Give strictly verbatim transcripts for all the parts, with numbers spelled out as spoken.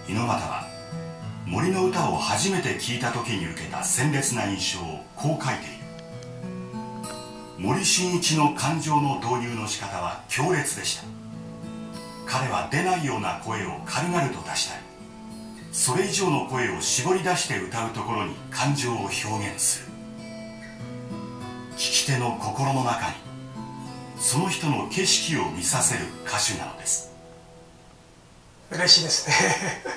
猪俣は森の歌を初めて聴いた時に受けた鮮烈な印象をこう書いている。森進一の感情の導入の仕方は強烈でした。彼は出ないような声を軽々と出したり、それ以上の声を絞り出して歌うところに感情を表現する。聴き手の心の中にその人の景色を見させる歌手なのです。 嬉しいですね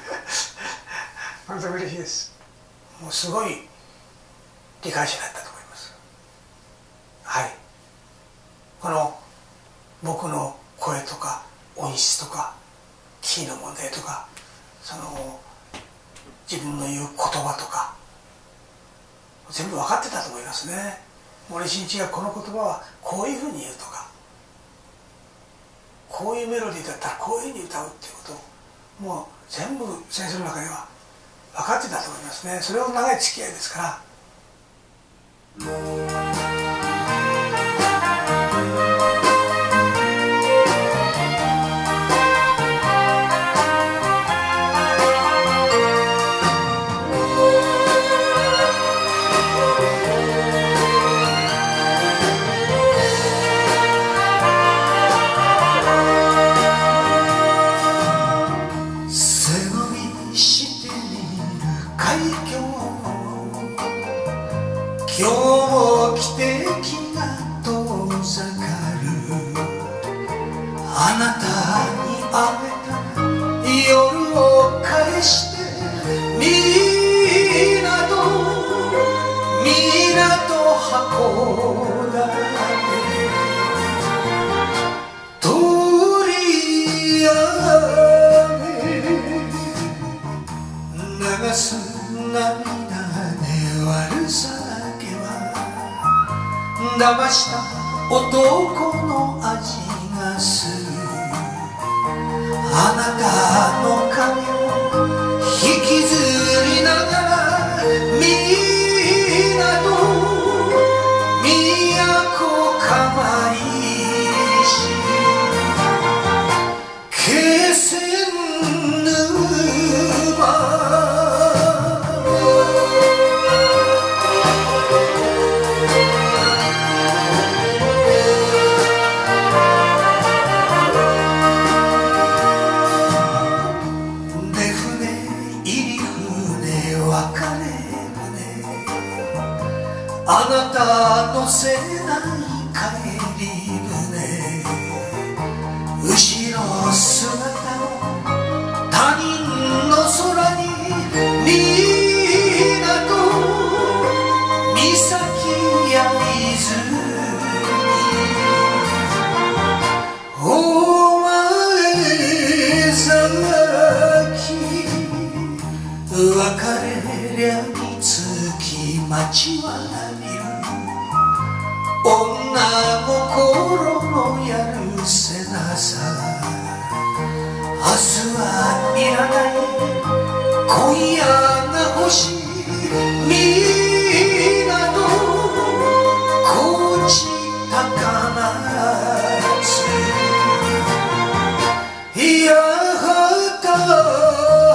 本当に嬉しいです。もうすごい理解者だったと思います。はい、この僕の声とか音質とかキーの問題とか、その自分の言う言葉とか全部分かってたと思いますね。森進一がこの言葉はこういうふうに言うとか、こういうメロディーだったらこういうふうに歌うっていうことをもう全部先生の中では分かってたと思いますね。それを長い付き合いですから。今日も汽笛が遠ざかる。あなたに会えた夜を返して港港函館鳥雨流す涙で悪さ騙した男の味がする。あなたの髪を引きずりながら港都釜石気仙沼あなたのせない帰り船、後ろ姿の他人の空に港岬や泉お前咲別れりゃにつき街は女心のやるせなさ。明日はいらない今夜が欲しい港高知高松八幡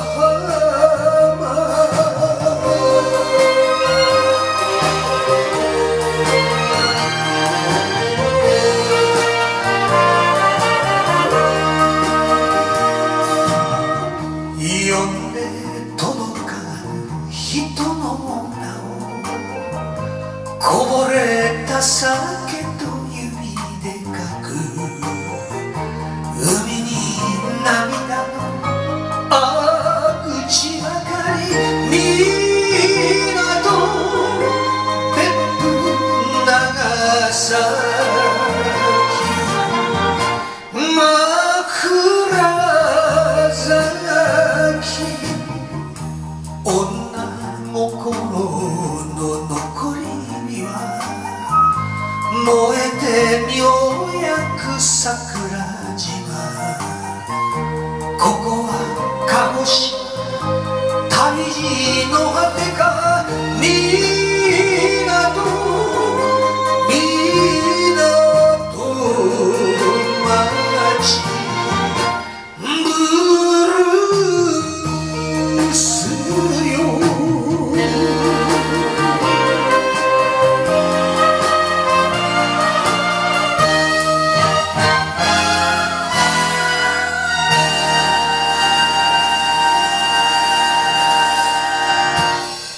こぼれた酒と指で書く海に涙のあ口ばかり港別府長崎枕崎女心の残り燃えてようやく桜島ここは鹿児島